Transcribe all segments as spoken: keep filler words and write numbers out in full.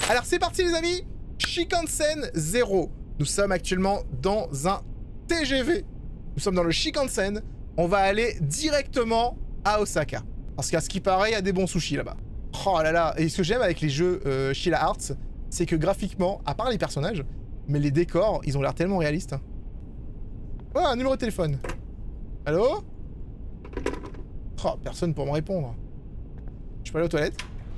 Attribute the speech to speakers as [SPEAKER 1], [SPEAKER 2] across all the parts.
[SPEAKER 1] Alors c'est parti les amis, Shinkansen zéro. Nous sommes actuellement dans un T G V. Nous sommes dans le Shinkansen. On va aller directement à Osaka. Parce qu'à ce qui paraît, il y a des bons sushis là-bas. Oh là là. Et ce que j'aime avec les jeux euh, Sheila Arts, c'est que graphiquement, à part les personnages, mais les décors, ils ont l'air tellement réalistes. Oh, un numéro de téléphone. Allô? Oh, personne pour me répondre. Je peux aller aux toilettes?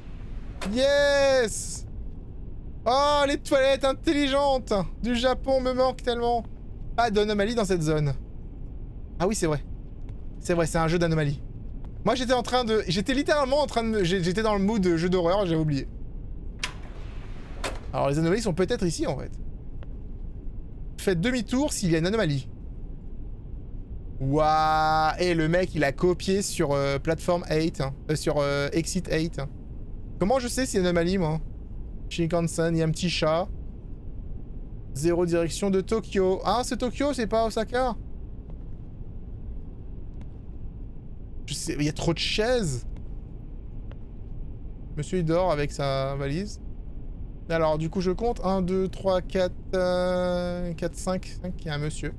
[SPEAKER 1] Yes! Oh, les toilettes intelligentes du Japon me manquent tellement. Pas d'anomalie dans cette zone. Ah oui, c'est vrai. C'est vrai, c'est un jeu d'anomalie. Moi, j'étais en train de... J'étais littéralement en train de... J'étais dans le mood de jeu d'horreur, j'avais oublié. Alors, les anomalies sont peut-être ici, en fait. Faites demi-tour s'il y a une anomalie. Waouh! Et le mec, il a copié sur euh, plateforme huit, hein. euh, sur euh, Exit huit. Hein. Comment je sais s'il y a une anomalie, moi? Shinkansen, il y a un petit chat. Zéro direction de Tokyo. Ah, c'est Tokyo, c'est pas Osaka? Je sais, il y a trop de chaises. Monsieur, il dort avec sa valise. Alors, du coup, je compte. un, deux, trois, quatre, quatre, cinq. cinq, il y a un monsieur.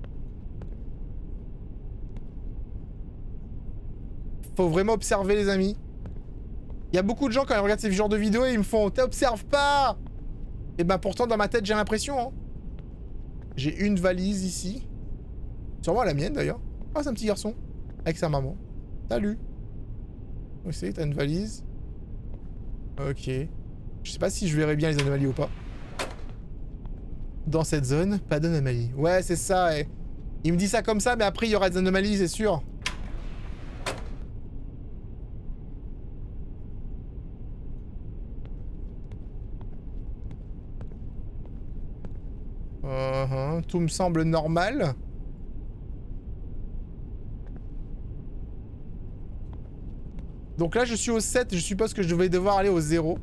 [SPEAKER 1] Faut vraiment observer, les amis. Il y a beaucoup de gens, quand ils regardent ces genres de vidéos, ils me font « T'observes pas !» Et ben pourtant, dans ma tête, j'ai l'impression. Hein. J'ai une valise ici. Sûrement la mienne, d'ailleurs. Ah, c'est un petit garçon. Avec sa maman. Salut. Oui, c'est, t'as une valise. Ok. Je sais pas si je verrai bien les anomalies ou pas. Dans cette zone, pas d'anomalie. Ouais, c'est ça. Et... Il me dit ça comme ça, mais après, il y aura des anomalies, c'est sûr. Uh-huh. Tout me semble normal. Donc là, je suis au sept. Je suppose que je devais devoir aller au zéro.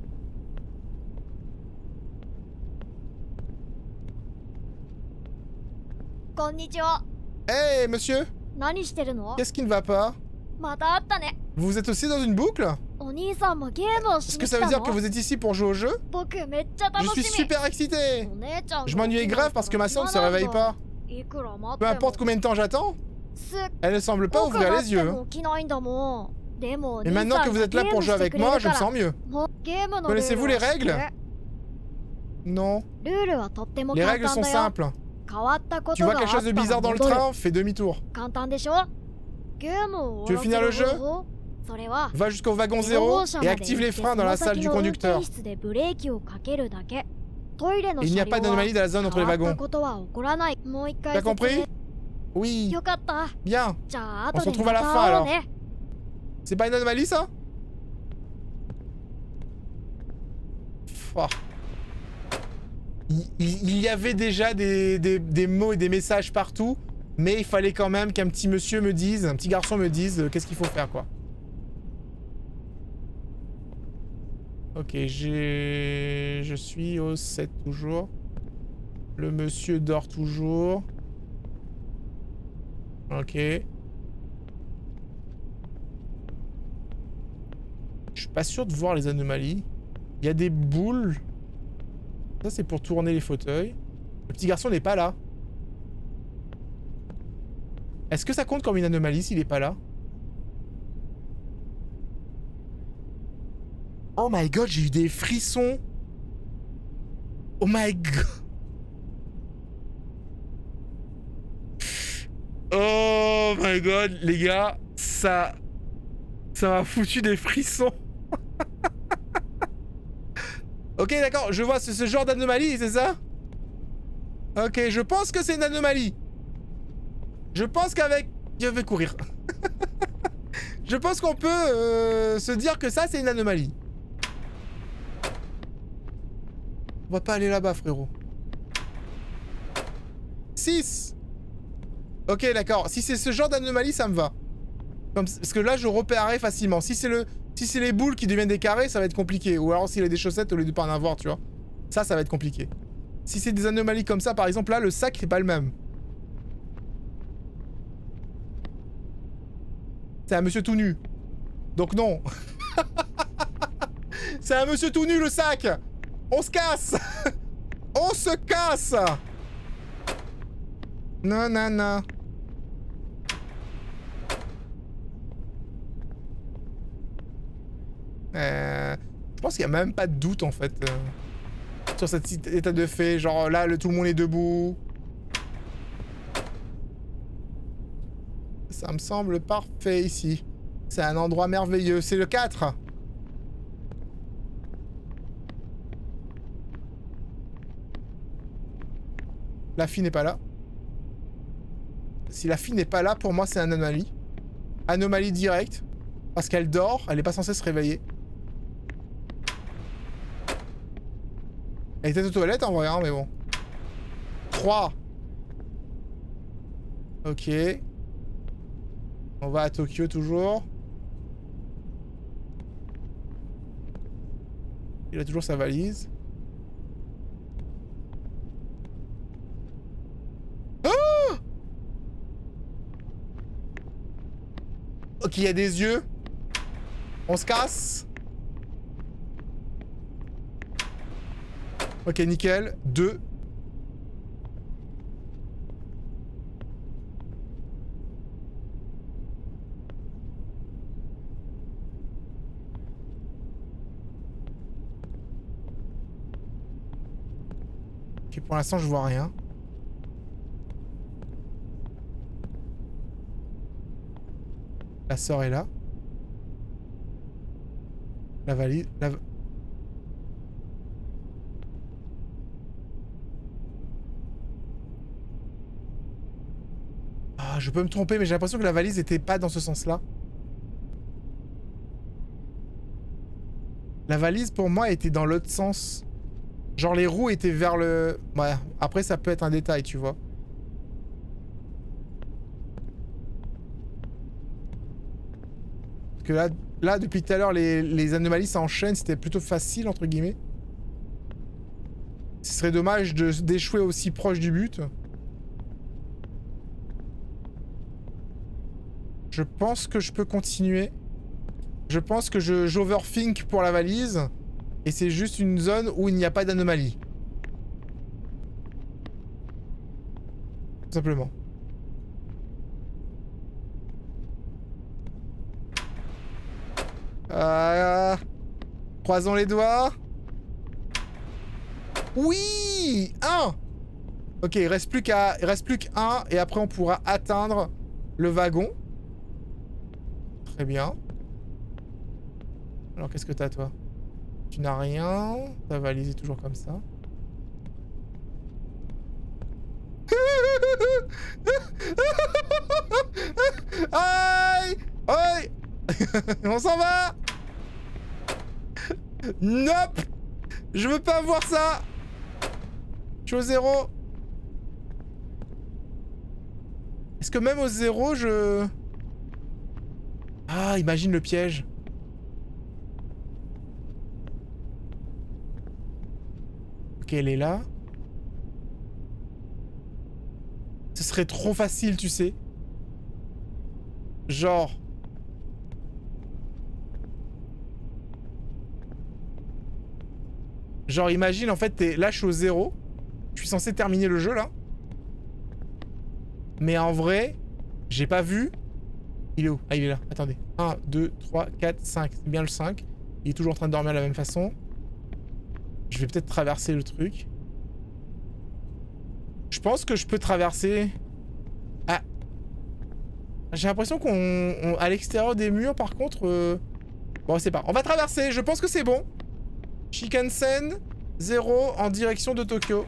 [SPEAKER 2] Konnichiwa.
[SPEAKER 1] Hey, monsieur.
[SPEAKER 2] Nani shiteru no?
[SPEAKER 1] Qu'est-ce qui ne va pas?
[SPEAKER 2] Mata atta ne.
[SPEAKER 1] Vous êtes aussi dans une boucle?
[SPEAKER 2] Oni-san mo game o
[SPEAKER 1] Est-ce que ça veut dire que vous êtes ici pour jouer au jeu?
[SPEAKER 2] Boku meccha
[SPEAKER 1] Je suis
[SPEAKER 2] tanoshimi.
[SPEAKER 1] super excité.
[SPEAKER 2] O-nee-chan
[SPEAKER 1] Je m'ennuyais grave parce que ma soeur ne se réveille pas.
[SPEAKER 2] Ikura matte
[SPEAKER 1] Peu importe combien de temps j'attends, elle ne semble pas ouvrir les yeux. hein. Mais maintenant que vous êtes là pour jouer avec moi, je me sens mieux. Connaissez-vous les règles? Non. Les règles sont simples. Tu vois quelque chose de bizarre dans le train, fais demi-tour. Tu veux finir le jeu? Va jusqu'au wagon zéro et active les freins dans la salle du conducteur. Il n'y a pas d'anomalie dans la zone entre les wagons. T'as compris? Oui. Bien. On se retrouve à la fin alors. C'est pas une anomalie ça? Oh. Il, il y avait déjà des, des, des mots et des messages partout, mais il fallait quand même qu'un petit monsieur me dise, un petit garçon me dise euh, qu'est-ce qu'il faut faire quoi. Ok, j'ai... Je suis au sept toujours. Le monsieur dort toujours. Ok. Je suis pas sûr de voir les anomalies. Il y a des boules. Ça, c'est pour tourner les fauteuils. Le petit garçon n'est pas là. Est-ce que ça compte comme une anomalie s'il n'est pas là? Oh my god, j'ai eu des frissons. Oh my god. Oh my god, les gars, ça... Ça m'a foutu des frissons. Ok, d'accord, je vois ce, ce genre d'anomalie, c'est ça? Ok, je pense que c'est une anomalie. Je pense qu'avec... Je vais courir. Je pense qu'on peut euh, se dire que ça, c'est une anomalie. On va pas aller là-bas, frérot. six. Ok, d'accord. Si c'est ce genre d'anomalie, ça me va. Comme, parce que là, je repérerai facilement. Si c'est le, si c'est les boules qui deviennent des carrés, ça va être compliqué. Ou alors s'il a des chaussettes au lieu de pas en avoir, tu vois. Ça, ça va être compliqué. Si c'est des anomalies comme ça, par exemple, là, le sac, c'est pas le même. C'est un monsieur tout nu. Donc non. C'est un monsieur tout nu, le sac. On se casse. On se casse. Non, non, non. Euh, je pense qu'il n'y a même pas de doute en fait euh, sur cet état de fait. Genre là, le, tout le monde est debout. Ça me semble parfait ici. C'est un endroit merveilleux. C'est le quatre. La fille n'est pas là. Si la fille n'est pas là, pour moi, c'est une anomalie. Anomalie directe. Parce qu'elle dort, elle n'est pas censée se réveiller. Elle était aux toilettes en vrai, hein, mais bon. trois. Ok. On va à Tokyo toujours. Il a toujours sa valise. Oh! Ok, il y a des yeux. On se casse. Ok, nickel. deux. Ok, pour l'instant, je vois rien. La sœur est là. La valise... La... Ah, je peux me tromper, mais j'ai l'impression que la valise était pas dans ce sens-là. La valise, pour moi, était dans l'autre sens. Genre, les roues étaient vers le... Ouais, après, ça peut être un détail, tu vois. Parce que là, là depuis tout à l'heure, les, les anomalies s'enchaînent. C'était plutôt facile, entre guillemets. Ce serait dommage de d'échouer aussi proche du but. Je pense que je peux continuer. Je pense que je j'overthink pour la valise. Et c'est juste une zone où il n'y a pas d'anomalie. Tout simplement. Euh... Croisons les doigts. Oui, un. Ok, il reste plus qu'à, il reste plus qu'un et après on pourra atteindre le wagon. Très bien. Alors qu'est-ce que t'as toi? Tu n'as rien. Ta valise est toujours comme ça. Aïe, aïe. On s'en va. Nope. Je veux pas voir ça. Je suis au zéro. Est-ce que même au zéro, je... Ah, imagine le piège. Ok, elle est là. Ce serait trop facile, tu sais. Genre... Genre, imagine, en fait, t'es... là, je suis au zéro. Je suis censé terminer le jeu, là. Mais en vrai, j'ai pas vu. Il est où? Ah, il est là. Attendez. un, deux, trois, quatre, cinq. C'est bien le cinq. Il est toujours en train de dormir de la même façon. Je vais peut-être traverser le truc. Je pense que je peux traverser... Ah. J'ai l'impression qu'on... À l'extérieur des murs, par contre... Euh... Bon, c'est pas. On va traverser. Je pense que c'est bon. Shinkansen, zéro en direction de Tokyo.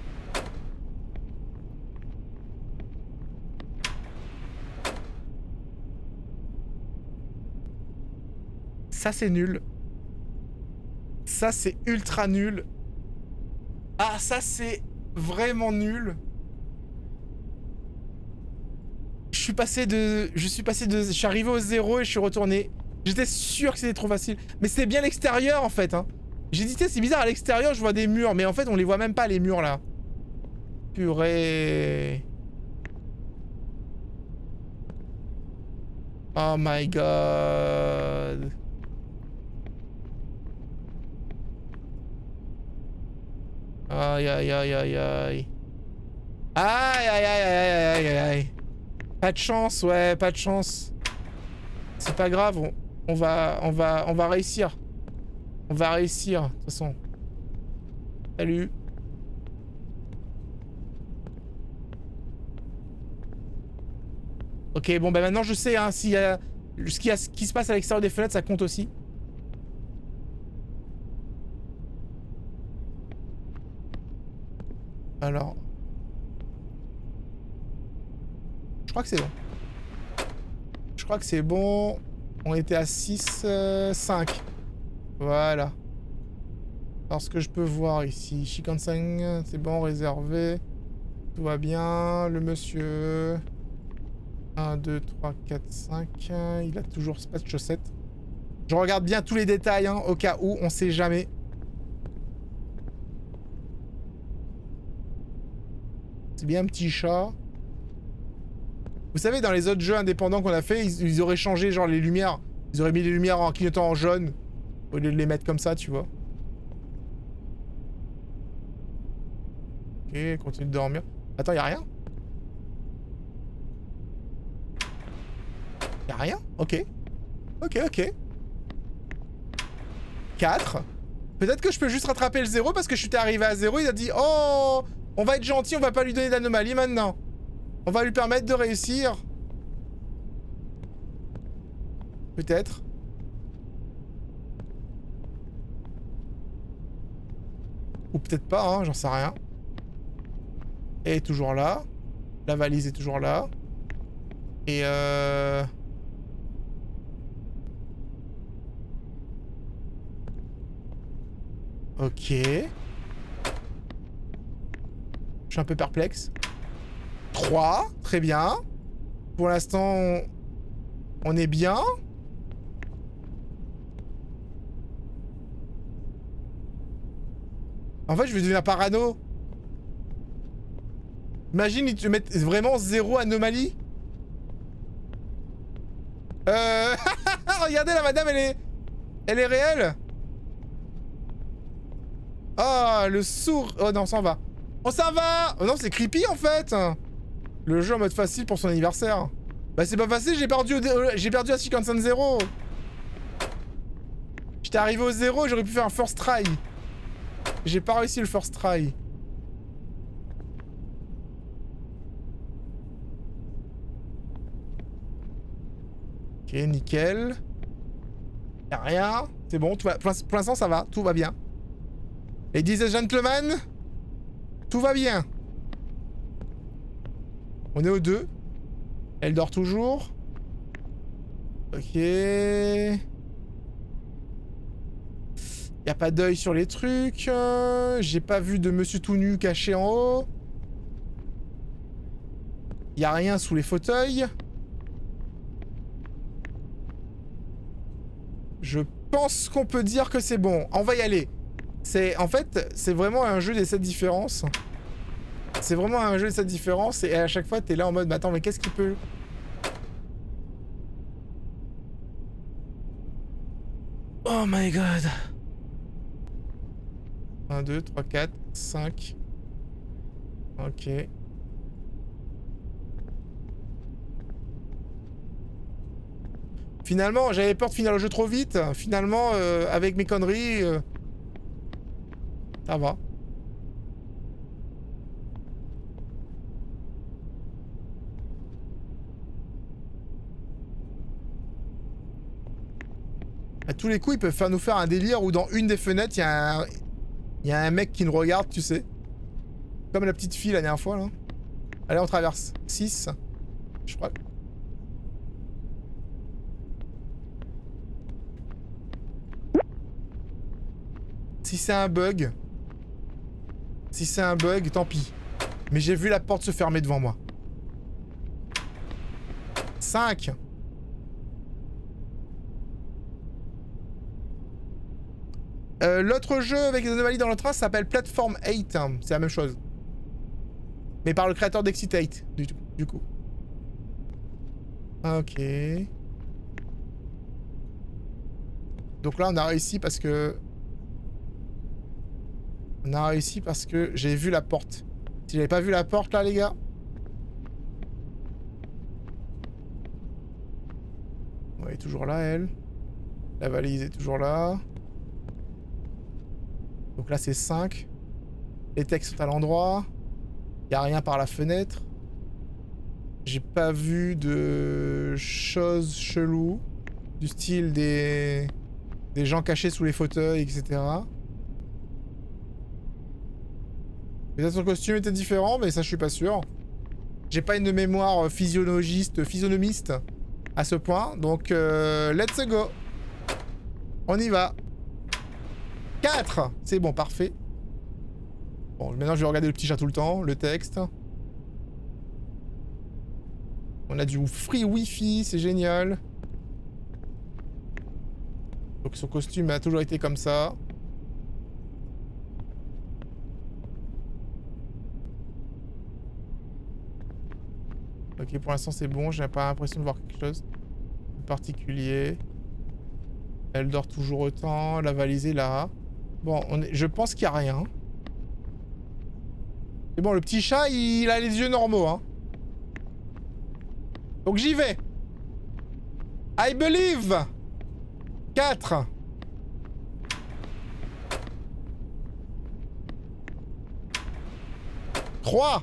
[SPEAKER 1] Ça, c'est nul. Ça, c'est ultra nul. Ah, ça, c'est vraiment nul. Je suis passé de... Je suis passé de... Je suis arrivé au zéro et je suis retourné. J'étais sûr que c'était trop facile. Mais c'est bien l'extérieur, en fait. Hein. J'ai dit, c'est bizarre, à l'extérieur, je vois des murs. Mais en fait, on les voit même pas, les murs, là. Purée. Oh my god. Aïe aïe aïe aïe aïe. Aïe aïe aïe aïe aïe aïe aïe. Pas de chance, ouais, pas de chance. C'est pas grave, on, on va on va on va réussir. On va réussir, de toute façon. Salut. Ok, bon bah maintenant je sais hein, s'il y a ce qui, a, ce qui se passe à l'extérieur des fenêtres, ça compte aussi. Alors. Je crois que c'est bon. Je crois que c'est bon. On était à six, euh, cinq. Voilà. Alors ce que je peux voir ici. Shinkansen, c'est bon, réservé. Tout va bien. Le monsieur... un, deux, trois, quatre, cinq. Il a toujours pas de chaussettes. Je regarde bien tous les détails, hein, au cas où, on sait jamais. C'est bien un petit chat. Vous savez, dans les autres jeux indépendants qu'on a fait, ils, ils auraient changé genre les lumières. Ils auraient mis les lumières en clignotant en jaune. Au lieu de les mettre comme ça, tu vois. Ok, continue de dormir. Attends, y'a rien? Y'a rien? Ok. Ok, ok. quatre. Peut-être que je peux juste rattraper le zéro parce que je suis arrivé à zéro. Il a dit, oh, on va être gentil, on va pas lui donner d'anomalie maintenant. On va lui permettre de réussir. Peut-être. Ou peut-être pas, hein, j'en sais rien. Elle est toujours là. La valise est toujours là. Et euh... ok. Je suis un peu perplexe. trois, très bien. Pour l'instant, on... on est bien. En fait, je vais devenir parano. Imagine, ils te mettent vraiment zéro anomalie. Euh... Regardez, la madame, elle est... Elle est réelle. Oh, le sourd... Oh non, on s'en va. On s'en va. Oh non, c'est creepy, en fait. Le jeu en mode facile pour son anniversaire. Bah, c'est pas facile, j'ai perdu, au... j'ai perdu à Shinkansen zéro. J'étais arrivé au zéro, j'aurais pu faire un first try. J'ai pas réussi le first try. Ok, nickel. Y'a rien. C'est bon, tout va... pour l'instant ça va, tout va bien. Ladies and gentlemen, tout va bien. On est au deux. Elle dort toujours. Ok. Y a pas d'œil sur les trucs. Euh, J'ai pas vu de monsieur tout nu caché en haut. Y a rien sous les fauteuils. Je pense qu'on peut dire que c'est bon. On va y aller. C'est en fait, c'est vraiment un jeu des sept différences. C'est vraiment un jeu des sept différences et à chaque fois t'es là en mode, mais attends, mais qu'est-ce qu'il peut... Oh my god. un, deux, trois, quatre, cinq. Ok. Finalement, j'avais peur de finir le jeu trop vite. Finalement, euh, avec mes conneries, euh, ça va. À tous les coups, ils peuvent faire nous faire un délire où dans une des fenêtres, il y a un... Il y a un mec qui nous regarde, tu sais. Comme la petite fille la dernière fois, là. Allez, on traverse. six. Je crois. Si c'est un bug... Si c'est un bug, tant pis. Mais j'ai vu la porte se fermer devant moi. cinq. Euh, L'autre jeu avec les anomalies dans le train s'appelle Platform huit. Hein. C'est la même chose. Mais par le créateur d'Excitate, du, du coup. Ok. Donc là, on a réussi parce que... On a réussi parce que j'ai vu la porte. Si j'avais pas vu la porte là, les gars. Ouais, elle est toujours là, elle. La valise est toujours là. Donc là, c'est cinq. Les textes sont à l'endroit. Il n'y a rien par la fenêtre. J'ai pas vu de choses cheloues. Du style des... des gens cachés sous les fauteuils, et cetera. Peut-être son costume était différent, mais ça je suis pas sûr. J'ai pas une mémoire physiologiste, physionomiste à ce point, donc euh, let's go. On y va. quatre. C'est bon, parfait. Bon, maintenant je vais regarder le petit chat tout le temps, le texte. On a du free wifi, c'est génial. Donc son costume a toujours été comme ça. Ok, pour l'instant c'est bon, j'ai pas l'impression de voir quelque chose de particulier. Elle dort toujours autant, la valise est là. Bon, on est... je pense qu'il n'y a rien. C'est bon, le petit chat, il a les yeux normaux, hein. Donc j'y vais. I believe. quatre. trois.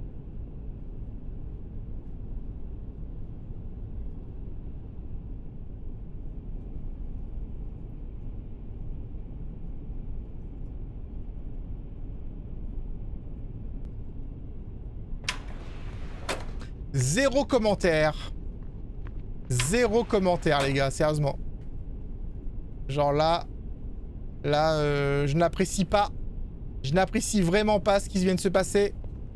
[SPEAKER 1] Zéro commentaire. Zéro commentaire, les gars, sérieusement. Genre là... Là, euh, je n'apprécie pas. Je n'apprécie vraiment pas ce qui vient de se passer.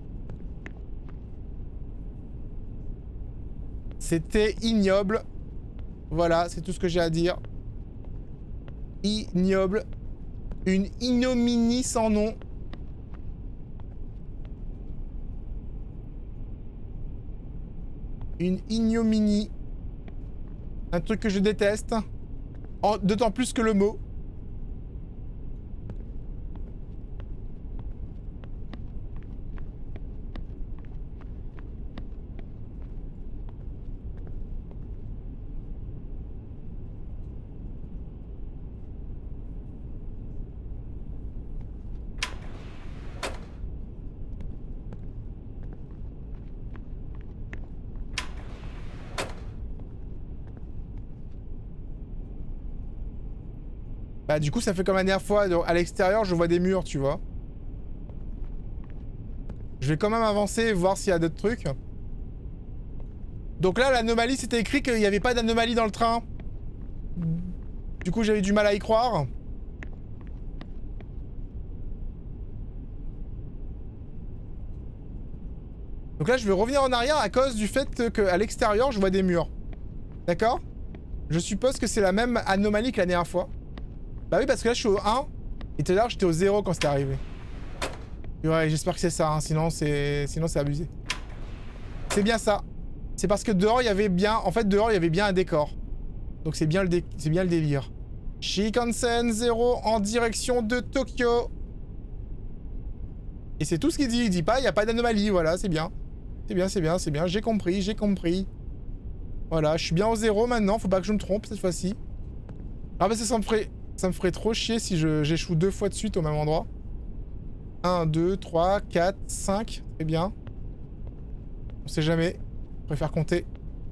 [SPEAKER 1] C'était ignoble. Voilà, c'est tout ce que j'ai à dire. Ignoble. Une ignominie sans nom. Une ignominie. Un truc que je déteste. D'autant plus que le mot. Bah du coup ça fait comme la dernière fois, à l'extérieur je vois des murs, tu vois. Je vais quand même avancer et voir s'il y a d'autres trucs. Donc là l'anomalie, c'était écrit qu'il n'y avait pas d'anomalie dans le train. Du coup j'avais du mal à y croire. Donc là je vais revenir en arrière à cause du fait qu'à l'extérieur je vois des murs. D'accord? Je suppose que c'est la même anomalie que la dernière fois. Bah oui, parce que là je suis au un et tout à l'heure j'étais au zéro quand c'était arrivé. Et ouais, j'espère que c'est ça, hein, sinon c'est sinon c'est abusé. C'est bien ça. C'est parce que dehors il y avait bien... En fait dehors il y avait bien un décor. Donc c'est bien, le dé... c'est bien le délire. Shinkansen zéro en direction de Tokyo. Et c'est tout ce qu'il dit, il dit pas, il n'y a pas d'anomalie, voilà, c'est bien. C'est bien, c'est bien, c'est bien, j'ai compris, j'ai compris. Voilà, je suis bien au zéro maintenant, faut pas que je me trompe cette fois-ci. Ah bah ça, ça me ferait... Ça me ferait trop chier si j'échoue deux fois de suite au même endroit. un, deux, trois, quatre, cinq. Très bien. On sait jamais. Je préfère compter.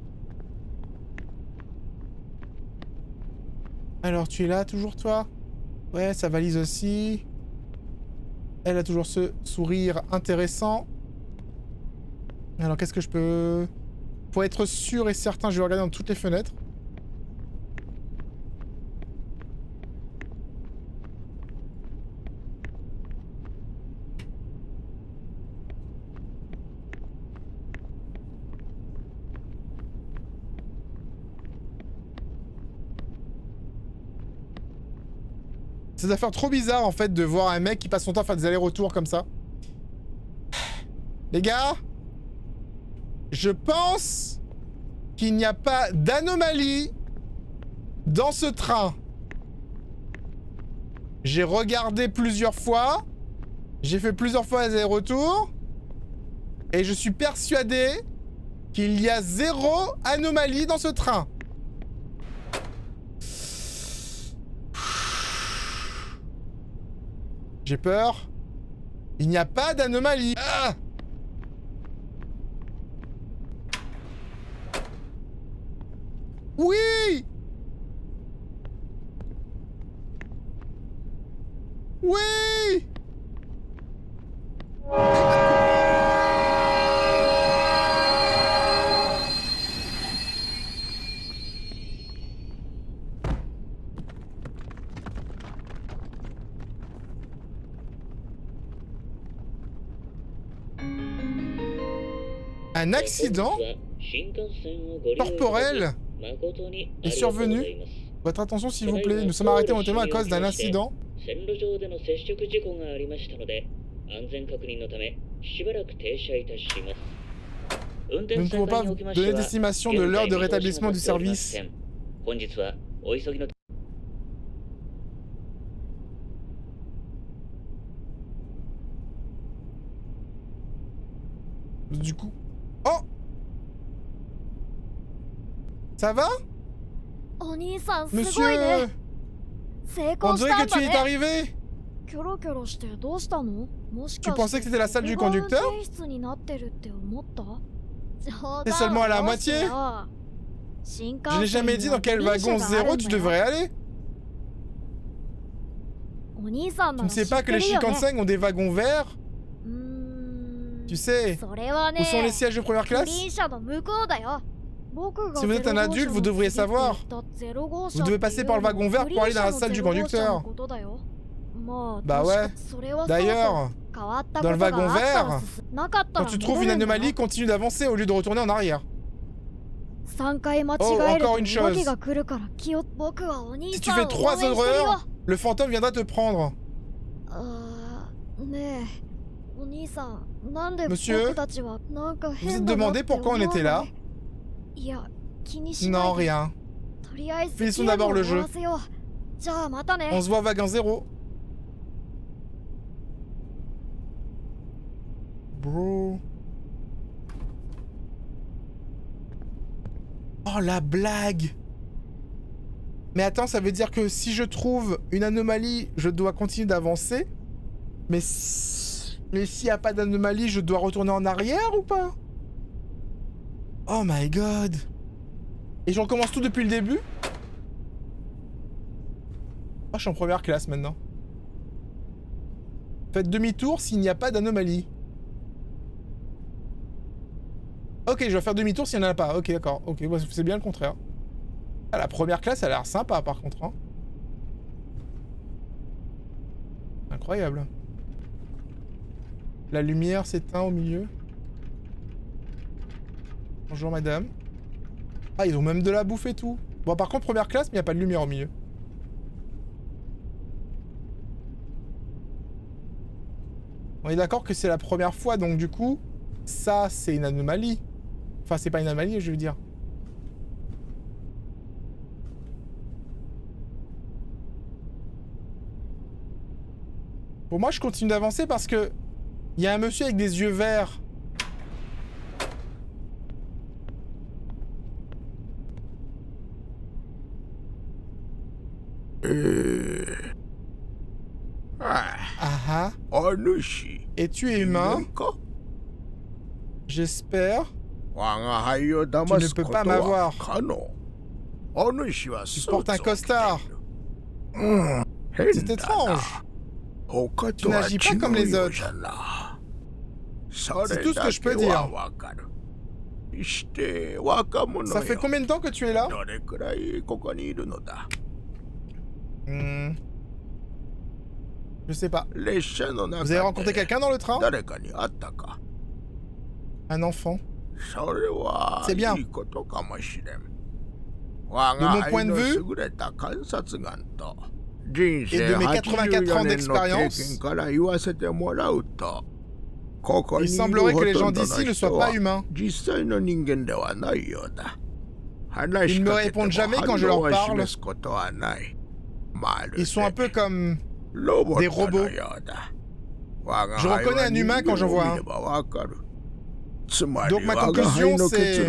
[SPEAKER 1] Alors, tu es là, toujours toi? Ouais, sa valise aussi. Elle a toujours ce sourire intéressant. Alors, qu'est-ce que je peux... Pour être sûr et certain, je vais regarder dans toutes les fenêtres. Ça doit faire trop bizarre en fait de voir un mec qui passe son temps à faire des allers-retours comme ça. Les gars, je pense qu'il n'y a pas d'anomalie dans ce train. J'ai regardé plusieurs fois. J'ai fait plusieurs fois les allers-retours. Et je suis persuadé qu'il y a zéro anomalie dans ce train. J'ai peur. Il n'y a pas d'anomalie. Ah! Oui! Oui! Un accident corporel est survenu. Votre attention s'il vous plaît, nous sommes arrêtés momentanément à cause d'un incident. Nous ne pouvons pas vous donner d'estimation de l'heure de rétablissement du service. Du coup... Oh! Ça va? Monsieur... On dirait que tu y es arrivé. Tu pensais que c'était la salle du conducteur? C'est seulement à la moitié? Je n'ai jamais dit dans quel wagon zéro tu devrais aller. Tu ne sais pas que les Shinkansen ont des wagons verts? Tu sais, où sont les sièges de première classe? Si vous êtes un adulte, vous devriez savoir. Vous devez passer par le wagon vert pour aller dans la salle du conducteur. Bah ouais. D'ailleurs, dans le wagon vert, quand tu trouves une anomalie, continue d'avancer au lieu de retourner en arrière. Oh, encore une chose. Si tu fais trois erreurs, le fantôme viendra te prendre. Monsieur, vous êtes demandé pourquoi on était là? Non, rien. Finissons d'abord le jeu. On se voit au wagon zéro. Bro. Oh, la blague. Mais attends, ça veut dire que si je trouve une anomalie, je dois continuer d'avancer? Mais si... Mais s'il n'y a pas d'anomalie, je dois retourner en arrière ou pas? Oh my god. Et je recommence tout depuis le début? Oh, je suis en première classe maintenant. Faites demi-tour s'il n'y a pas d'anomalie. Ok, je vais faire demi-tour s'il n'y en a pas. Ok, d'accord. Ok, bah, c'est bien le contraire. Ah, la première classe, elle a l'air sympa par contre. Hein. Incroyable. La lumière s'éteint au milieu. Bonjour madame. Ah, ils ont même de la bouffe et tout. Bon, par contre, première classe, mais il n'y a pas de lumière au milieu. On est d'accord que c'est la première fois, donc du coup, ça, c'est une anomalie. Enfin, c'est pas une anomalie, je veux dire. Pour moi, je continue d'avancer parce que il y a un monsieur avec des yeux verts.
[SPEAKER 3] Euh...
[SPEAKER 1] Ah ah. Et tu es humain? J'espère. Tu ne peux pas m'avoir. Tu portes un costard. C'est étrange. Tu n'agis pas comme les autres. C'est tout ce que je peux dire. Ça fait combien de temps que tu es là? Hmm. Je sais pas. Vous avez rencontré quelqu'un dans le train? Un enfant. C'est bien. De mon point de vue, et de mes quatre-vingt-quatre ans d'expérience, il semblerait que les gens d'ici ne soient pas humains. Ils ne me répondent jamais quand je leur parle. Ils sont un peu comme des robots. Je reconnais un humain quand j'en vois un. Donc ma conclusion c'est...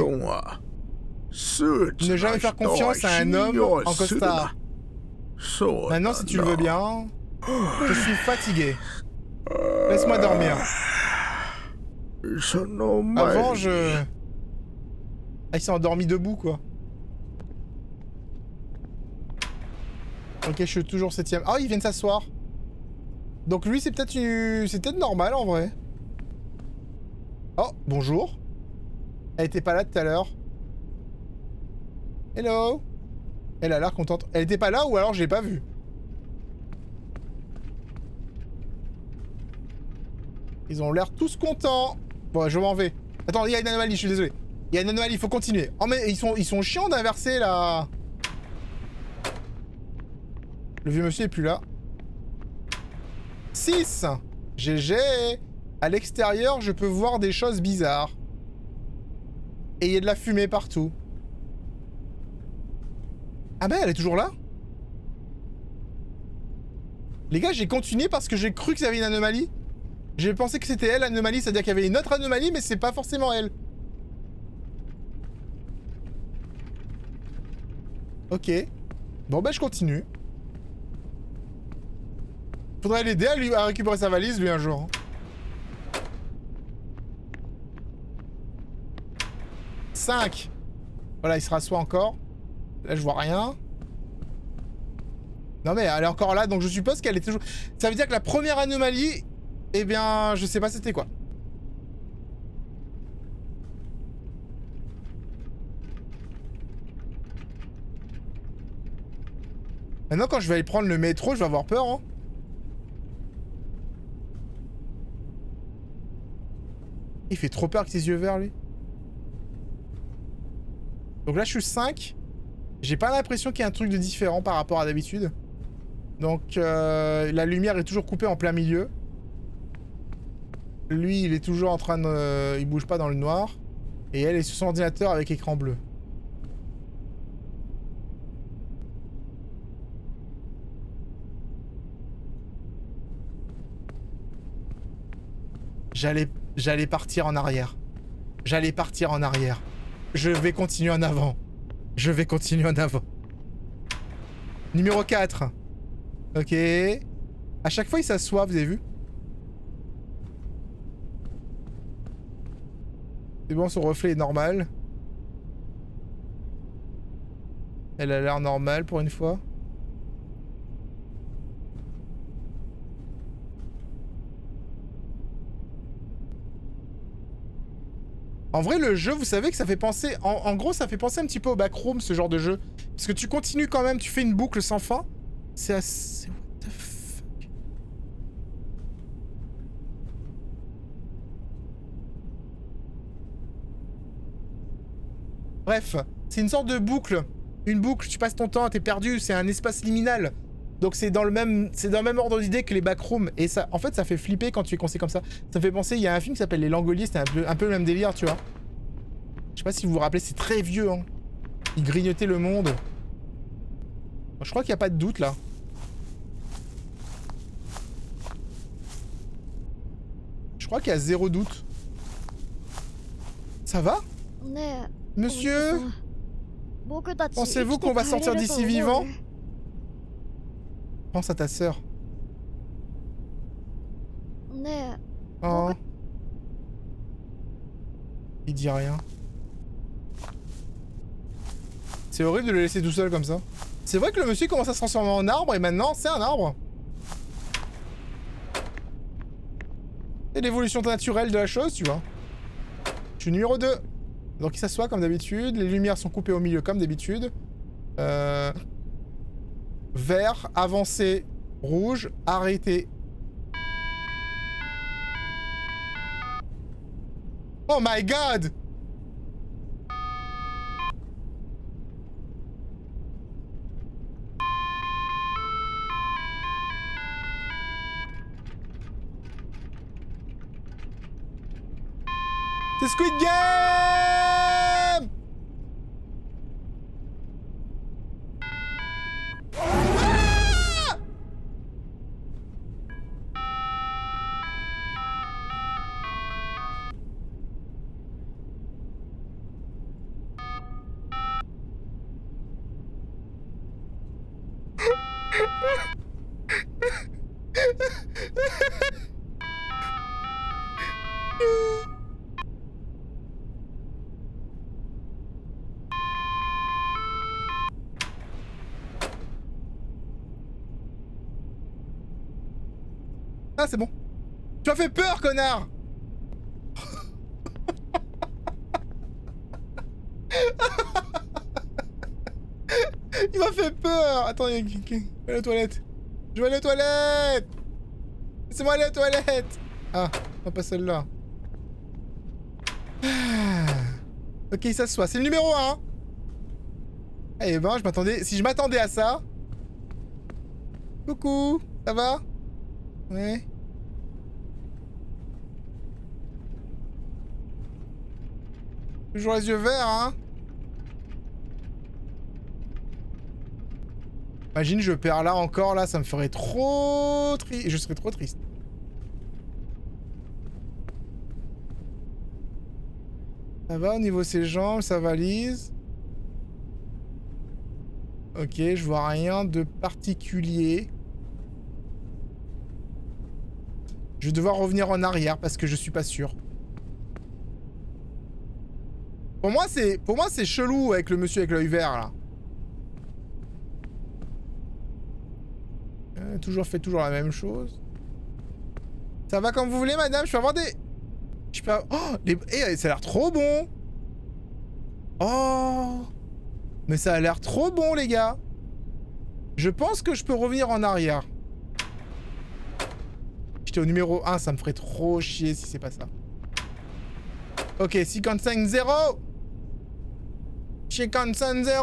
[SPEAKER 1] ne jamais faire confiance à un homme en costard. Maintenant si tu le veux bien, je suis fatigué. Laisse-moi dormir. Avant je... Ah il s'est endormi debout quoi. Ok je suis toujours septième. Ah il vient de s'asseoir. Donc lui c'est peut-être une... c'est peut-être normal en vrai. Oh bonjour. Elle était pas là tout à l'heure. Hello. Elle a l'air contente. Elle était pas là ou alors je l'ai pas vue. Ils ont l'air tous contents. Bon, je m'en vais. Attends, il y a une anomalie, je suis désolé. Il y a une anomalie, il faut continuer. Oh mais ils sont, ils sont chiants d'inverser là. Le vieux monsieur est plus là. six. G G. À l'extérieur, je peux voir des choses bizarres. Et il y a de la fumée partout. Ah ben, elle est toujours là? Les gars, j'ai continué parce que j'ai cru qu'il y avait une anomalie. J'ai pensé que c'était elle, l'anomalie, c'est-à-dire qu'il y avait une autre anomalie, mais c'est pas forcément elle. Ok. Bon ben, je continue. Faudrait l'aider à, lui, à récupérer sa valise, lui, un jour. cinq. Voilà, il se rassoit encore. Là, je vois rien. Non, mais elle est encore là, donc je suppose qu'elle est toujours... Ça veut dire que la première anomalie... Eh bien, je sais pas c'était quoi. Maintenant, quand je vais aller prendre le métro, je vais avoir peur, hein. Il fait trop peur avec ses yeux verts, lui. Donc là, je suis cinq. J'ai pas l'impression qu'il y ait un truc de différent par rapport à d'habitude. Donc, euh, la lumière est toujours coupée en plein milieu. Lui, il est toujours en train de... Euh, il bouge pas dans le noir. Et elle est sur son ordinateur avec écran bleu. J'allais... J'allais partir en arrière. J'allais partir en arrière. Je vais continuer en avant. Je vais continuer en avant. Numéro quatre. Ok. À chaque fois, il s'assoit, vous avez vu? C'est bon, son reflet est normal. Elle a l'air normale pour une fois. En vrai, le jeu, vous savez que ça fait penser... En, en gros, ça fait penser un petit peu au Backroom, ce genre de jeu. Parce que tu continues quand même, tu fais une boucle sans fin. C'est assez... What the fuck? Bref, c'est une sorte de boucle. Une boucle, tu passes ton temps, t'es perdu, c'est un espace liminal. Donc c'est dans le même c'est dans le même ordre d'idée que les backrooms. Et ça, en fait, ça fait flipper quand tu es conseillé comme ça. Ça me fait penser, il y a un film qui s'appelle Les Langoliers, c'était un peu, un peu le même délire, tu vois. Je sais pas si vous vous rappelez, c'est très vieux, hein. Il grignotait le monde. Je crois qu'il n'y a pas de doute, là. Je crois qu'il y a zéro doute. Ça va? Monsieur? Pensez-vous qu'on va sortir d'ici vivant? Pense à ta sœur. Oh. Il dit rien. C'est horrible de le laisser tout seul comme ça. C'est vrai que le monsieur commence à se transformer en arbre et maintenant c'est un arbre. C'est l'évolution naturelle de la chose, tu vois. Je suis numéro deux. Donc il s'assoit comme d'habitude. Les lumières sont coupées au milieu comme d'habitude. Euh... Vert, avancé, rouge, arrêté. Oh my god! C'est Squid Game! Ah! Ah, c'est bon. Tu m'as fait peur, connard. Il m'a fait peur. Attends, il y a quelqu'un. Je vais aller aux toilettes. Je vais aller aux toilettes. Laissez-moi aller aux toilettes. Ah, non, pas celle-là. Ah. Ok, il s'assoit. C'est le numéro un. Eh ben, je m'attendais... Si je m'attendais à ça... Coucou, ça va? Ouais. Toujours les yeux verts, hein? Imagine, je perds là encore, là, ça me ferait trop triste. Je serais trop triste. Ça va au niveau de ses jambes, sa valise? Ok, je vois rien de particulier. Je vais devoir revenir en arrière parce que je suis pas sûr. Pour moi, c'est pour moi c'est chelou avec le monsieur avec l'œil vert là. Euh, toujours fait toujours la même chose. Ça va comme vous voulez, madame. Je peux avoir des. Je peux. Oh, les... Eh, ça a l'air trop bon. Oh. Mais ça a l'air trop bon, les gars. Je pense que je peux revenir en arrière. J'étais au numéro un, ça me ferait trop chier si c'est pas ça. Ok, cinquante-cinq zéro. cinquante-cinq zéro.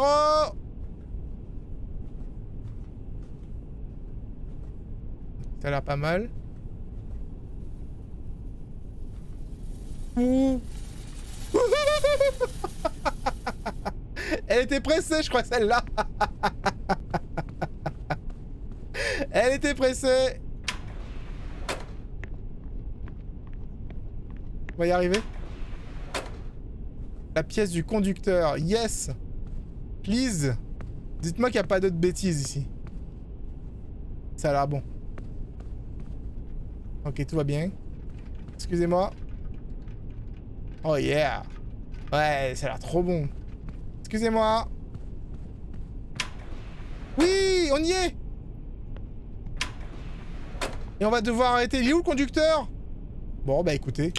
[SPEAKER 1] Ça a l'air pas mal. Ouh. Elle était pressée, je crois, celle-là. Elle était pressée. On va y arriver. La pièce du conducteur. Yes. Please. Dites-moi qu'il n'y a pas d'autres bêtises ici. Ça a l'air bon. Ok, tout va bien. Excusez-moi. Oh yeah. Ouais, ça a l'air trop bon. Excusez-moi. Oui, on y est. Et on va devoir arrêter. Il est où le conducteur? Bon, bah écoutez.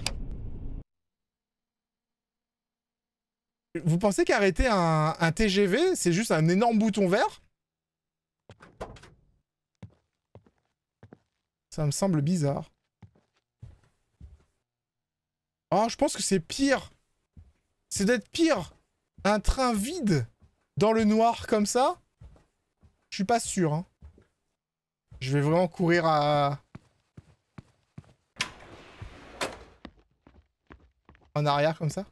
[SPEAKER 1] Vous pensez qu'arrêter un, un T G V, c'est juste un énorme bouton vert? Ça me semble bizarre. Oh, je pense que c'est pire. C'est d'être pire. Un train vide dans le noir comme ça? Je suis pas sûr. Hein. Je vais vraiment courir à... en arrière comme ça.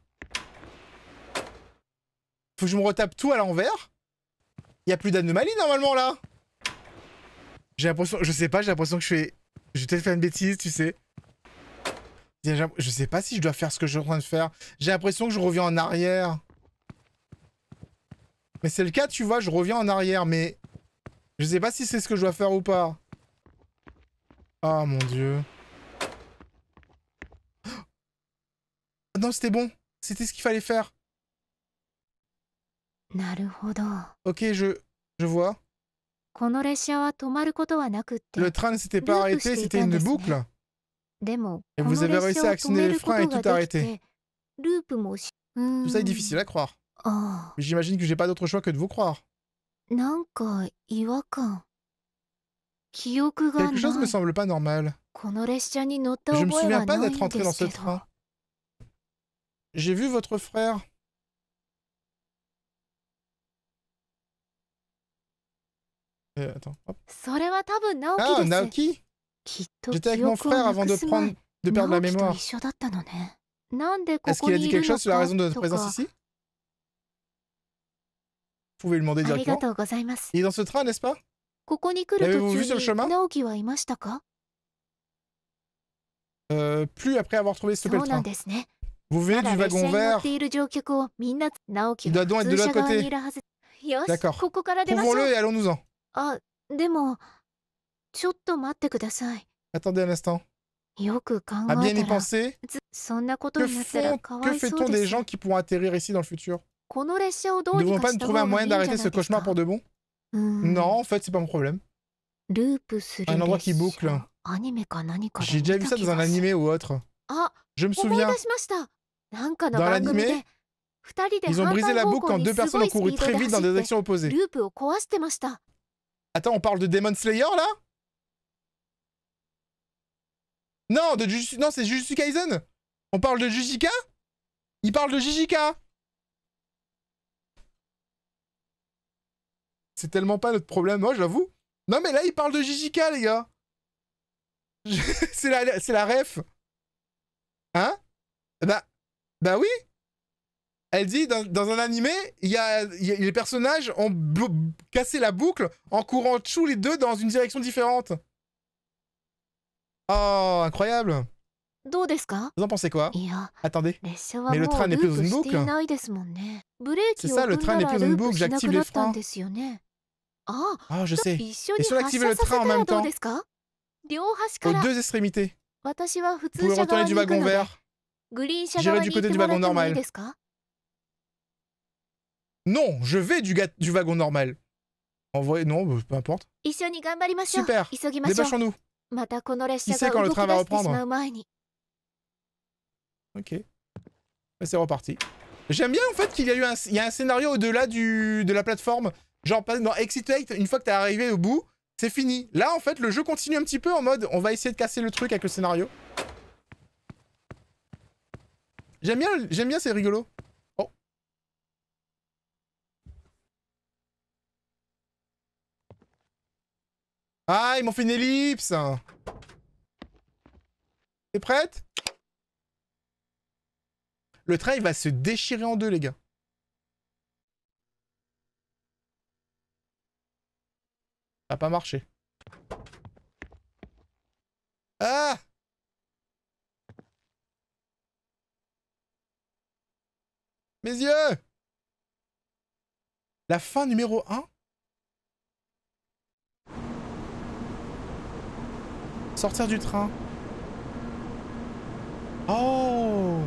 [SPEAKER 1] Faut que je me retape tout à l'envers. Il y a plus d'anomalie normalement là. J'ai l'impression... Je sais pas, j'ai l'impression que je fais... J'ai peut-être fait une bêtise, tu sais. Je sais pas si je dois faire ce que je suis en train de faire. J'ai l'impression que je reviens en arrière. Mais c'est le cas, tu vois, je reviens en arrière, mais... Je sais pas si c'est ce que je dois faire ou pas. Oh mon dieu. Oh non, c'était bon. C'était ce qu'il fallait faire. Ok, je... Je vois. Le train ne s'était pas arrêté, c'était une boucle. Et vous avez réussi à actionner les freins et tout arrêter. Tout ça est difficile à croire. J'imagine que j'ai pas d'autre choix que de vous croire. Quelque chose me semble pas normal. Je me souviens pas d'être entré dans ce train. J'ai vu votre frère. Euh, attends, hop. Ah, Naoki. J'étais avec mon frère avant de prendre, de perdre la mémoire. Est-ce qu'il a dit quelque chose sur la raison de notre présence ici? Vous pouvez lui demander directement. Il est dans ce train, n'est-ce pas? L'avez-vous vu sur le chemin? Euh, plus après avoir trouvé ce le train. Vous venez du wagon vert. Il doit donc être de l'autre côté. D'accord. Trouvons-le et allons-nous-en.
[SPEAKER 3] でもちょっと待ってください。
[SPEAKER 1] Attendez un instant.
[SPEAKER 3] よく考
[SPEAKER 1] À bien
[SPEAKER 3] え
[SPEAKER 1] y
[SPEAKER 3] たら
[SPEAKER 1] penser,
[SPEAKER 3] ずそんなこと
[SPEAKER 1] que
[SPEAKER 3] になったら
[SPEAKER 1] font,
[SPEAKER 3] かわ
[SPEAKER 1] que
[SPEAKER 3] いそう
[SPEAKER 1] fait-on
[SPEAKER 3] で
[SPEAKER 1] des
[SPEAKER 3] す。
[SPEAKER 1] gens qui pourront atterrir ici dans le futur?
[SPEAKER 3] この列車をど
[SPEAKER 1] Nous
[SPEAKER 3] う
[SPEAKER 1] ne
[SPEAKER 3] に
[SPEAKER 1] devons
[SPEAKER 3] か
[SPEAKER 1] pas
[SPEAKER 3] し
[SPEAKER 1] nous
[SPEAKER 3] た
[SPEAKER 1] trouver
[SPEAKER 3] 方
[SPEAKER 1] un
[SPEAKER 3] がい
[SPEAKER 1] moyen
[SPEAKER 3] いんじゃない
[SPEAKER 1] d'arrêter ce
[SPEAKER 3] です
[SPEAKER 1] cauchemar
[SPEAKER 3] か。
[SPEAKER 1] pour de bon?
[SPEAKER 3] うーん
[SPEAKER 1] Non, en fait, c'est pas mon problème.
[SPEAKER 3] ループする
[SPEAKER 1] Un endroit
[SPEAKER 3] 列
[SPEAKER 1] qui boucle.
[SPEAKER 3] 車。アニメか何かで
[SPEAKER 1] J'ai
[SPEAKER 3] 見
[SPEAKER 1] déjà vu
[SPEAKER 3] た
[SPEAKER 1] ça
[SPEAKER 3] 気
[SPEAKER 1] dans un
[SPEAKER 3] がする。
[SPEAKER 1] animé ou autre.
[SPEAKER 3] あ、
[SPEAKER 1] Je me
[SPEAKER 3] 思い
[SPEAKER 1] souviens,
[SPEAKER 3] 出しました。なんかの
[SPEAKER 1] dans
[SPEAKER 3] 番組
[SPEAKER 1] l'animé,
[SPEAKER 3] で二人で
[SPEAKER 1] ils ont
[SPEAKER 3] 反
[SPEAKER 1] brisé
[SPEAKER 3] 対
[SPEAKER 1] la
[SPEAKER 3] 方
[SPEAKER 1] boucle
[SPEAKER 3] 向
[SPEAKER 1] quand
[SPEAKER 3] に
[SPEAKER 1] deux
[SPEAKER 3] す
[SPEAKER 1] personnes
[SPEAKER 3] ご
[SPEAKER 1] ont
[SPEAKER 3] いスピ
[SPEAKER 1] couru
[SPEAKER 3] ード
[SPEAKER 1] très
[SPEAKER 3] で
[SPEAKER 1] vite dans
[SPEAKER 3] 走
[SPEAKER 1] des
[SPEAKER 3] って
[SPEAKER 1] directions opposées.
[SPEAKER 3] ループを壊してました。
[SPEAKER 1] Attends, on parle de Demon Slayer là? Non, de Jujutsu... non, c'est Jujutsu Kaisen. On parle de Jujika? Il parle de Jujika. C'est tellement pas notre problème, moi j'avoue. Non mais là il parle de Jujika les gars. Je... c'est la... c'est la ref. Hein? Bah... Bah oui. Elle dit, dans, dans un animé, il y a, y a, les personnages ont cassé la boucle en courant tous les deux dans une direction différente. Oh, incroyable.
[SPEAKER 3] どうですか？
[SPEAKER 1] Vous en pensez quoi?
[SPEAKER 3] いや、
[SPEAKER 1] Attendez.
[SPEAKER 3] 列車は
[SPEAKER 1] Mais le
[SPEAKER 3] も
[SPEAKER 1] train
[SPEAKER 3] う
[SPEAKER 1] n'est
[SPEAKER 3] ル
[SPEAKER 1] plus
[SPEAKER 3] ー
[SPEAKER 1] dans
[SPEAKER 3] プ
[SPEAKER 1] une
[SPEAKER 3] してい
[SPEAKER 1] boucle.
[SPEAKER 3] ないですもんね。ブレー
[SPEAKER 1] C'est
[SPEAKER 3] キを
[SPEAKER 1] ça, le
[SPEAKER 3] 踏ん
[SPEAKER 1] train
[SPEAKER 3] だ
[SPEAKER 1] n'est
[SPEAKER 3] ら
[SPEAKER 1] plus
[SPEAKER 3] ル
[SPEAKER 1] dans une
[SPEAKER 3] ープ
[SPEAKER 1] boucle,
[SPEAKER 3] しな
[SPEAKER 1] j'active
[SPEAKER 3] く
[SPEAKER 1] les
[SPEAKER 3] なったん
[SPEAKER 1] freins.
[SPEAKER 3] ですよね。ああ、
[SPEAKER 1] Ah, je
[SPEAKER 3] じゃ
[SPEAKER 1] sais.
[SPEAKER 3] 一緒
[SPEAKER 1] Et
[SPEAKER 3] に
[SPEAKER 1] si on
[SPEAKER 3] 発
[SPEAKER 1] activait
[SPEAKER 3] 車
[SPEAKER 1] le
[SPEAKER 3] させ
[SPEAKER 1] train en
[SPEAKER 3] たら
[SPEAKER 1] même
[SPEAKER 3] どう
[SPEAKER 1] temps?
[SPEAKER 3] ですか？両端か
[SPEAKER 1] Aux
[SPEAKER 3] ら。
[SPEAKER 1] deux extrémités.
[SPEAKER 3] 私は普
[SPEAKER 1] Vous
[SPEAKER 3] 通
[SPEAKER 1] pouvez
[SPEAKER 3] 車
[SPEAKER 1] retourner
[SPEAKER 3] 側
[SPEAKER 1] du
[SPEAKER 3] に行く
[SPEAKER 1] wagon
[SPEAKER 3] ので、
[SPEAKER 1] vert.
[SPEAKER 3] グリーン車
[SPEAKER 1] J'irai
[SPEAKER 3] 側
[SPEAKER 1] du
[SPEAKER 3] に行っ
[SPEAKER 1] côté
[SPEAKER 3] て
[SPEAKER 1] du
[SPEAKER 3] もら
[SPEAKER 1] wagon
[SPEAKER 3] ってもいい
[SPEAKER 1] normal.
[SPEAKER 3] ですか？
[SPEAKER 1] Non, je vais du, ga... du wagon normal. En vrai, non, bah, peu importe.
[SPEAKER 3] 一緒に頑張りましょう。
[SPEAKER 1] Super.
[SPEAKER 3] 急ぎましょう。
[SPEAKER 1] Dépêchons-nous.
[SPEAKER 3] またこの列
[SPEAKER 1] Qui
[SPEAKER 3] 車
[SPEAKER 1] sait
[SPEAKER 3] が
[SPEAKER 1] quand le
[SPEAKER 3] 動き
[SPEAKER 1] train
[SPEAKER 3] 出
[SPEAKER 1] va
[SPEAKER 3] してしま
[SPEAKER 1] reprendre?
[SPEAKER 3] う前に。
[SPEAKER 1] Ok. C'est reparti. J'aime bien en fait qu'il y a eu un, il y a un scénario au-delà du, de la plateforme. Genre dans Exit eight, une fois que t'es arrivé au bout, c'est fini. Là en fait le jeu continue un petit peu en mode on va essayer de casser le truc avec le scénario. J'aime bien, j'aime bien, c'est rigolo. Oh. Ah, ils m'ont fait une ellipse. T'es prête? Le train il va se déchirer en deux les gars. Ça n'a pas marché. Ah! Mes yeux! La fin numéro un? Sortir du train. Oh!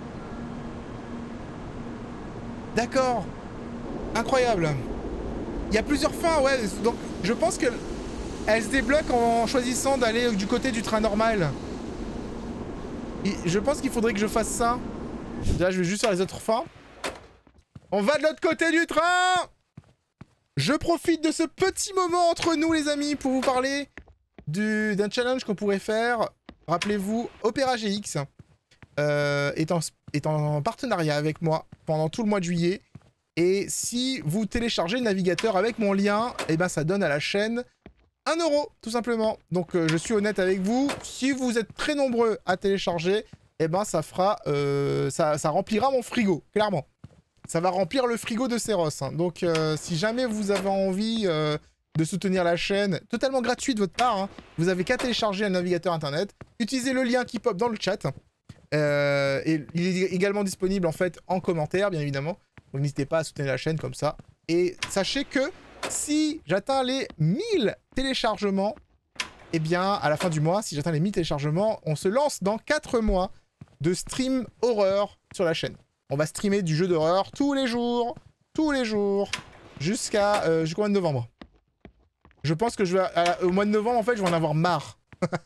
[SPEAKER 1] D'accord. Incroyable. Il y a plusieurs fins, ouais. Donc, je pense que elle se débloque en choisissant d'aller du côté du train normal. Et je pense qu'il faudrait que je fasse ça. Déjà, je vais juste faire les autres fins. On va de l'autre côté du train! Je profite de ce petit moment entre nous, les amis, pour vous parler du, d'un challenge qu'on pourrait faire. Rappelez-vous, Opéra G X euh, est, en, est en partenariat avec moi pendant tout le mois de juillet. Et si vous téléchargez le navigateur avec mon lien, eh ben ça donne à la chaîne un euro, tout simplement. Donc euh, je suis honnête avec vous, si vous êtes très nombreux à télécharger, eh ben ça fera, euh, ça, ça remplira mon frigo, clairement. Ça va remplir le frigo de Seros. Hein. Donc euh, si jamais vous avez envie euh, de soutenir la chaîne, totalement gratuit de votre part, hein, vous avez qu'à télécharger un navigateur internet, utilisez le lien qui pop dans le chat. Euh, et il est également disponible en fait en commentaire, bien évidemment. Donc n'hésitez pas à soutenir la chaîne comme ça. Et sachez que si j'atteins les mille téléchargements, eh bien, à la fin du mois, si j'atteins les mille téléchargements, on se lance dans quatre mois de stream horreur sur la chaîne. On va streamer du jeu d'horreur tous les jours, tous les jours, jusqu'à euh, jusqu'au mois de novembre. Je pense que je vais, à, au mois de novembre, en fait, je vais en avoir marre.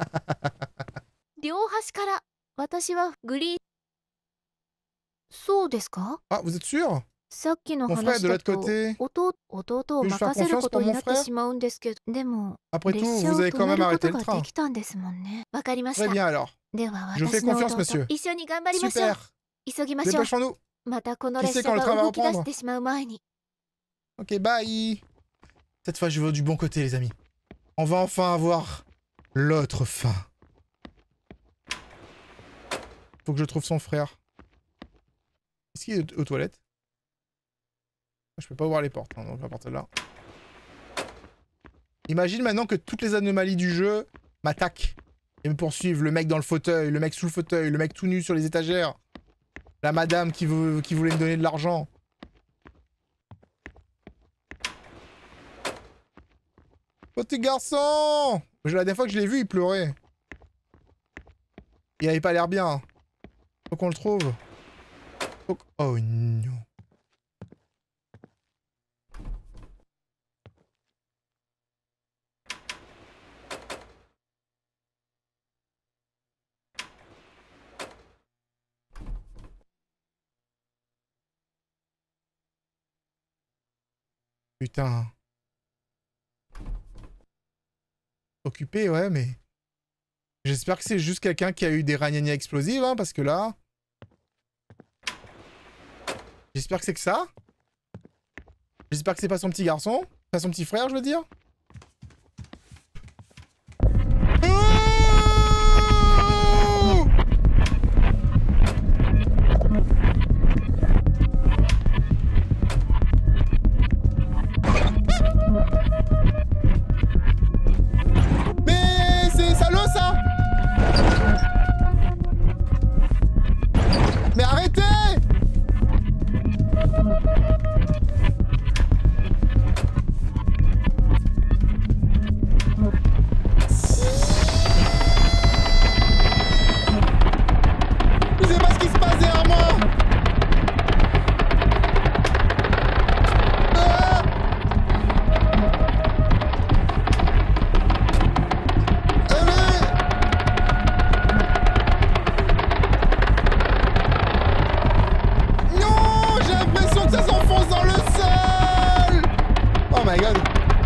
[SPEAKER 1] Ah, vous êtes sûr?
[SPEAKER 3] さっきの
[SPEAKER 1] Mon frère
[SPEAKER 3] 話
[SPEAKER 1] de
[SPEAKER 3] だ
[SPEAKER 1] l'autre
[SPEAKER 3] と
[SPEAKER 1] côté.
[SPEAKER 3] 弟弟を
[SPEAKER 1] Puis-je faire
[SPEAKER 3] 任せる
[SPEAKER 1] confiance
[SPEAKER 3] こと
[SPEAKER 1] pour
[SPEAKER 3] に
[SPEAKER 1] mon
[SPEAKER 3] なって
[SPEAKER 1] frère?
[SPEAKER 3] しまうんですけど、でも
[SPEAKER 1] Après
[SPEAKER 3] 列
[SPEAKER 1] tout,
[SPEAKER 3] 車
[SPEAKER 1] vous
[SPEAKER 3] を
[SPEAKER 1] avez
[SPEAKER 3] 止
[SPEAKER 1] quand
[SPEAKER 3] め
[SPEAKER 1] même
[SPEAKER 3] るこ
[SPEAKER 1] arrêté
[SPEAKER 3] と
[SPEAKER 1] le
[SPEAKER 3] が
[SPEAKER 1] train.
[SPEAKER 3] できたんですもんね。わかりまし
[SPEAKER 1] Très
[SPEAKER 3] た。
[SPEAKER 1] bien alors.
[SPEAKER 3] では
[SPEAKER 1] Je fais
[SPEAKER 3] 私の
[SPEAKER 1] confiance,
[SPEAKER 3] 弟
[SPEAKER 1] monsieur.
[SPEAKER 3] 一緒に頑張りましょう。
[SPEAKER 1] Super.
[SPEAKER 3] 急ぎましょう。
[SPEAKER 1] Dépêchons-nous.
[SPEAKER 3] またこの
[SPEAKER 1] Qui
[SPEAKER 3] 列
[SPEAKER 1] sait
[SPEAKER 3] 車
[SPEAKER 1] quand le
[SPEAKER 3] が
[SPEAKER 1] train va
[SPEAKER 3] 動き出し
[SPEAKER 1] reprendre?
[SPEAKER 3] てしまう前に。
[SPEAKER 1] Ok, bye. Cette fois, je vais du bon côté, les amis. On va enfin avoir l'autre fin. Faut que je trouve son frère. Est-ce qu'il est aux toilettes? Je peux pas ouvrir les portes, hein, donc la porte est là. Imagine maintenant que toutes les anomalies du jeu m'attaquent et me poursuivent. Le mec dans le fauteuil, le mec sous le fauteuil, le mec tout nu sur les étagères. La madame qui, veut, qui voulait me donner de l'argent. Petit garçon! La dernière fois que je l'ai vu, il pleurait. Il avait pas l'air bien. Faut qu'on le trouve. Faut... Oh non. Putain. Occupé, ouais, mais... J'espère que c'est juste quelqu'un qui a eu des ragnagnas explosives, hein, parce que là... J'espère que c'est que ça. J'espère que c'est pas son petit garçon. Pas son petit frère, je veux dire. Oh! Mais c'est salaud, ça! Mais arrêtez! Je sais pas ce qui se passe derrière moi! Ah! Allez! Non! J'ai l'impression que ça s'enfonce dans le sol! Oh my god!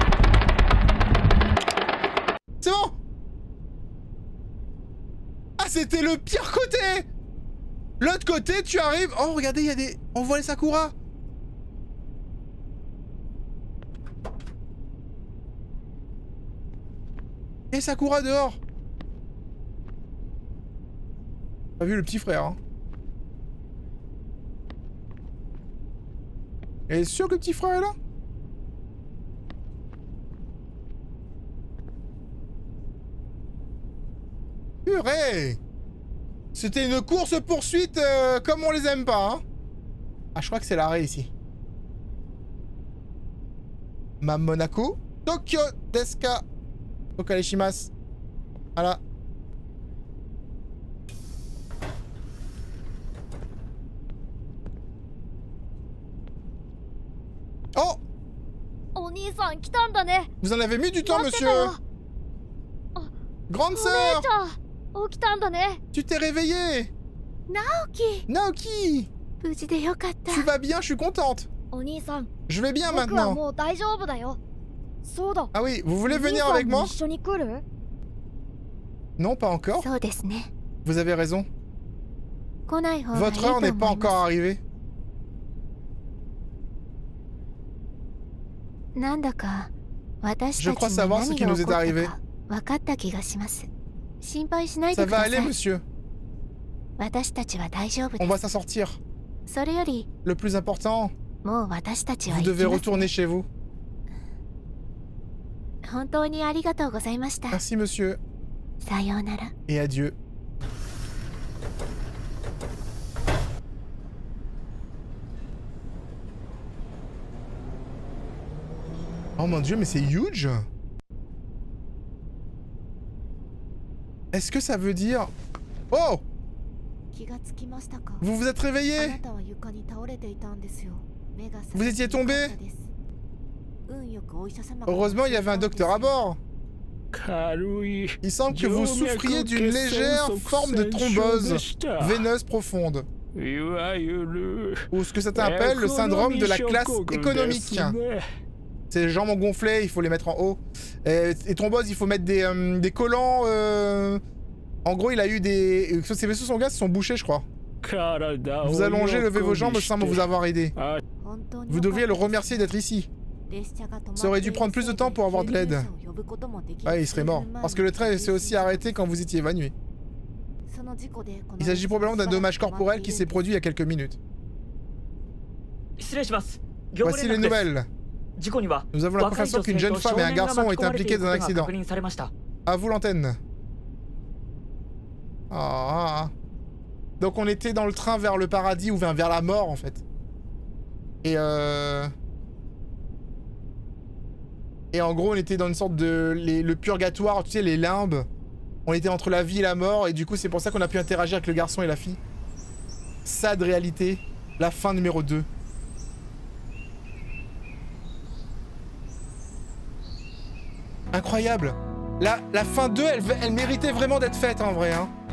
[SPEAKER 1] C'est bon! Ah, c'était le pire côté! L'autre côté, tu arrives... Oh, regardez, il y a des... On voit les Sakura! Et Sakura dehors! T'as vu le petit frère, hein? Et sûr que le petit frère est là? Purée! C'était une course-poursuite euh, comme on les aime pas, hein? Ah, je crois que c'est l'arrêt ici. Ma Monaco. Tokyo Deska. Tokareshimasu. Voilà. Oh!
[SPEAKER 2] お兄さん来たんだね。
[SPEAKER 1] Vous en avez mis du temps,
[SPEAKER 2] 待ってた
[SPEAKER 1] monsieur!
[SPEAKER 2] よ。
[SPEAKER 1] Grande
[SPEAKER 2] お姉
[SPEAKER 1] sœur!
[SPEAKER 2] ちゃん起きたんだね。
[SPEAKER 1] Tu t'es réveillée!
[SPEAKER 3] 直樹
[SPEAKER 1] Naoki!
[SPEAKER 3] 無事でよかった。
[SPEAKER 1] Tu vas bien, je suis contente!
[SPEAKER 2] お兄さん、
[SPEAKER 1] Je vais bien
[SPEAKER 2] 僕は
[SPEAKER 1] maintenant!
[SPEAKER 2] もう大丈夫だよ。そうだ。
[SPEAKER 1] Ah oui, vous voulez
[SPEAKER 2] お兄
[SPEAKER 1] venir
[SPEAKER 2] さん
[SPEAKER 1] avec
[SPEAKER 2] も
[SPEAKER 1] moi?
[SPEAKER 2] 一緒に来る？
[SPEAKER 1] Non, pas encore.
[SPEAKER 3] そうですね。
[SPEAKER 1] Vous avez raison.
[SPEAKER 3] 来ない方がいい
[SPEAKER 1] Votre
[SPEAKER 3] と
[SPEAKER 1] heure
[SPEAKER 3] 思い
[SPEAKER 1] n'est pas
[SPEAKER 3] ま
[SPEAKER 1] encore
[SPEAKER 3] す。
[SPEAKER 1] arrivée.
[SPEAKER 3] なんだか私
[SPEAKER 1] Je
[SPEAKER 3] た
[SPEAKER 1] crois
[SPEAKER 3] ちに
[SPEAKER 1] savoir ce
[SPEAKER 3] 何
[SPEAKER 1] qui
[SPEAKER 3] が
[SPEAKER 1] nous
[SPEAKER 3] 起
[SPEAKER 1] est
[SPEAKER 3] こった
[SPEAKER 1] arrivé.
[SPEAKER 3] か分かった気がします。心配しない
[SPEAKER 1] Ça
[SPEAKER 3] でく
[SPEAKER 1] va
[SPEAKER 3] だ
[SPEAKER 1] aller,
[SPEAKER 3] さい。
[SPEAKER 1] monsieur.
[SPEAKER 3] 私たちは大丈夫
[SPEAKER 1] On
[SPEAKER 3] で
[SPEAKER 1] va
[SPEAKER 3] す。
[SPEAKER 1] s'en sortir.
[SPEAKER 3] それより
[SPEAKER 1] Le plus important,
[SPEAKER 3] もう私たちは
[SPEAKER 1] vous
[SPEAKER 3] 行
[SPEAKER 1] devez
[SPEAKER 3] きます。
[SPEAKER 1] retourner chez vous.
[SPEAKER 3] 本当にありがとうございました。
[SPEAKER 1] Merci, monsieur.
[SPEAKER 3] さようなら。
[SPEAKER 1] Et adieu. Oh mon dieu, mais c'est huge! Est-ce que ça veut dire... Oh!
[SPEAKER 3] 気がつきましたか。
[SPEAKER 1] Vous vous êtes
[SPEAKER 3] あな
[SPEAKER 1] réveillé?
[SPEAKER 3] たは床に倒れていたんですよ。目が覚
[SPEAKER 1] Vous
[SPEAKER 3] め
[SPEAKER 1] étiez
[SPEAKER 3] てよか
[SPEAKER 1] tombé?
[SPEAKER 3] ったです。運よくお医者様が
[SPEAKER 1] Heureusement, il y avait un docteur à bord.
[SPEAKER 4] 軽い
[SPEAKER 1] Il semble que vous souffriez d'une légère forme de thrombose veineuse profonde.
[SPEAKER 4] いわゆる
[SPEAKER 1] Ou ce que certains appellent le syndrome de la classe économique. C'est les jambes ont gonflé, il faut les mettre en haut. Et, et thrombose, il faut mettre des, euh, des collants. Euh... En gros, il a eu des... Ses vaisseaux sanguins se sont bouchés, je crois. Vous allongez, levez vos jambes, semble vous avoir aidé. Vous devriez le remercier d'être ici. Ça aurait dû prendre plus de temps pour avoir de l'aide. Ouais, il serait mort. Parce que le train s'est aussi arrêté quand vous étiez évanoui. Il s'agit probablement d'un dommage corporel qui s'est produit il y a quelques minutes. Voici les nouvelles. Nous avons la confirmation qu'une jeune femme et un garçon ont été impliqués dans un accident. À vous l'antenne. Ah. Donc on était dans le train vers le paradis ou vers la mort en fait. Et euh... Et en gros, on était dans une sorte de... Les, le purgatoire, tu sais, les limbes. On était entre la vie et la mort, et du coup, c'est pour ça qu'on a pu interagir avec le garçon et la fille. Sad réalité. La fin numéro deux. Incroyable. La, la fin deux, elle, elle méritait vraiment d'être faite, en vrai, hein.